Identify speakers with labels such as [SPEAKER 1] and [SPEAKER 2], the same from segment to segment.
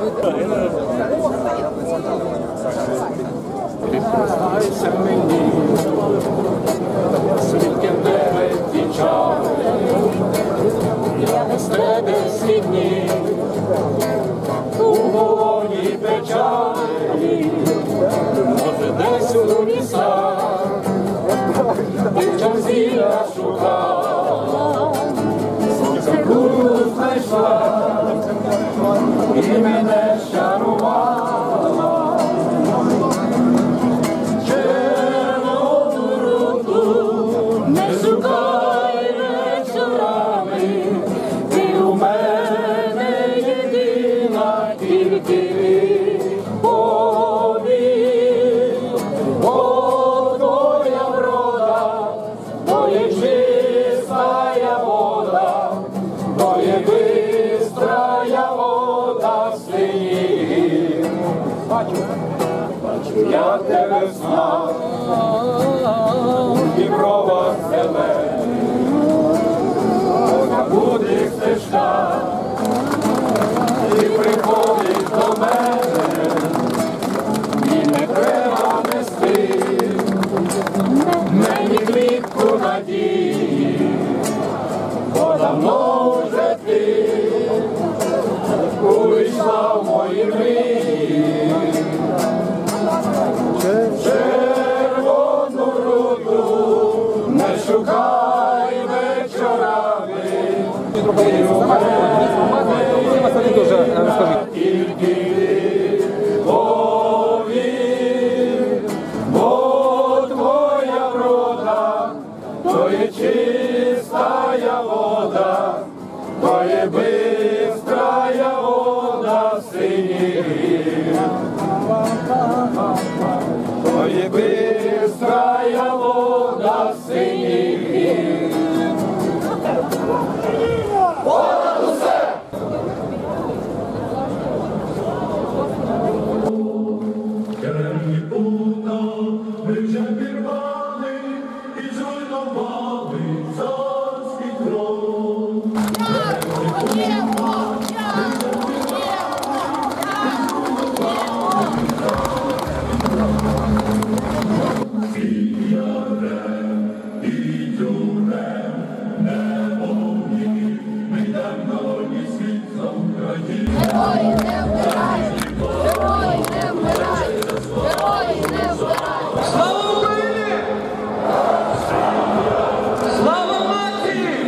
[SPEAKER 1] Признайся мені, скільки в тебе печалі, я без тебе слідні, у вогоні печалі, може десь у лісах, ти зілля шукала, сонце куру знайшла, і мене щарувала. Червону руку не шукай вечорами, ти у мене єдина, тільки повір. О, твоя врода, то є чистая вода, то є бистрая вода синів. Я тебе знав, і брова зелені, на будь-яких стежках, ти приходиш до мене, і не треба нести мені квітку надії, бо давно вже ти увійшла в мої мрії. Червону руку не шукай вечорами, ти у мене тільки повір, бо твоя врода, то є чистая вода, то є бистрая вода синів. То є бистрая вода синів. Понад усе!
[SPEAKER 2] Керемні пута ми вже пірвали і зруйнували царський трон.
[SPEAKER 3] Герої не вмирають! Герої не вмирають! Герої не вмирають!
[SPEAKER 4] Слава Україні! Слава нації!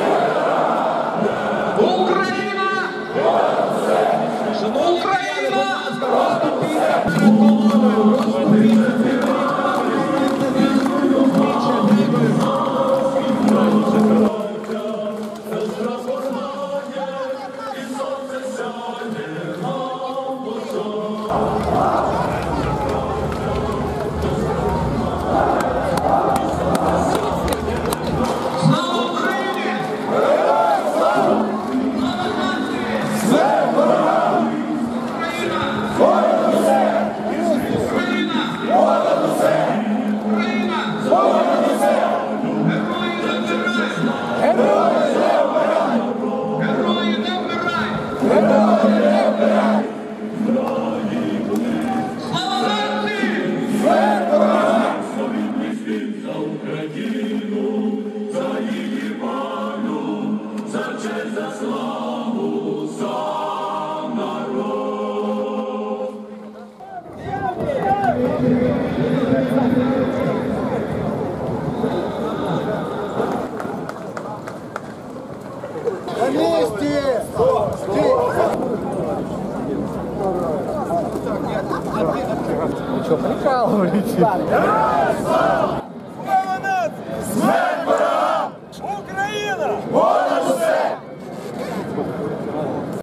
[SPEAKER 4] Україна! Україна! Перед колоною
[SPEAKER 5] На месте!
[SPEAKER 1] Вы что, прикалываетесь?
[SPEAKER 5] Слава нации!